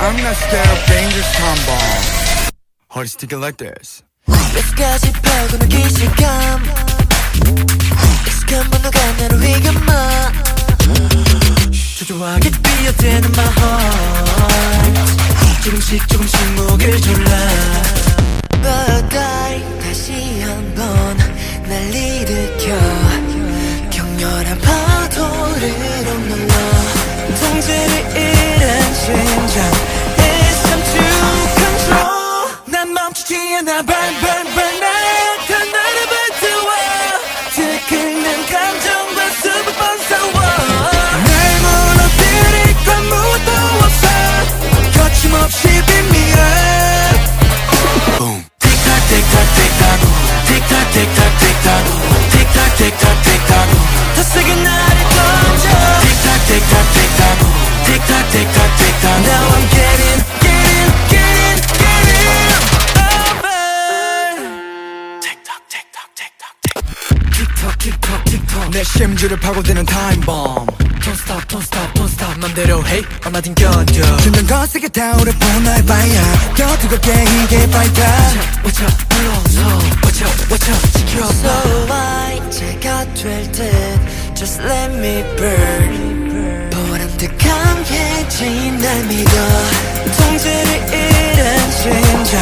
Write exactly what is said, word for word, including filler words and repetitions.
I'm not scared of dangerous time bomb. Hard to stick it like this. 뼈까지 파고는 기실감 익숙한 번호가 나를 위감아 초조하게 뛰어대는 my heart 조금씩 조금씩 목을 졸라 But I 다시 한번 날 일으켜 격렬한 파도를 억눌러 통제를 잃은 심장 It's time to control 난 멈추지 않아 burn burn burn 나의 다 나를 불태워 들끓는 감정과 수백 번 싸워 날 무너뜨릴 건 아무것도 없어 거침없이 비밀해 Boom. 틱탁 틱탁 틱탁 틱탁 틱탁 틱탁 틱탁 틱탁 틱탁 더 세게 나를 던져 틱탁 틱탁 틱탁 틱탁 틱탁 틱탁 Now I'm getting getting getting getting over 틱탁 틱탁 틱탁 내 심지를 파고드는 time bomb. Don't stop don't stop don't stop 맘대로 해 얼마든 견뎌 힘든 거세게 타오르고 나의 fire 더 뜨겁게 이게 fighter Watch out 불러서 Watch out watch out 지켜봐 So I 제가 될 듯 Just let me burn 보람듯 강해진 날 믿어 통제를 잃은 심장